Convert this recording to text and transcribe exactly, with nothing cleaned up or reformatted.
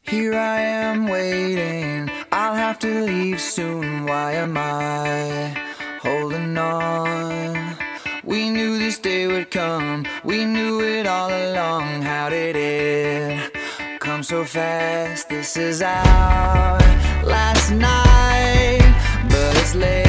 Here I am waiting, I'll have to leave soon. Why am I holding on? We knew this day would come, we knew it all along. How did it come so fast? This is our last night, but it's late.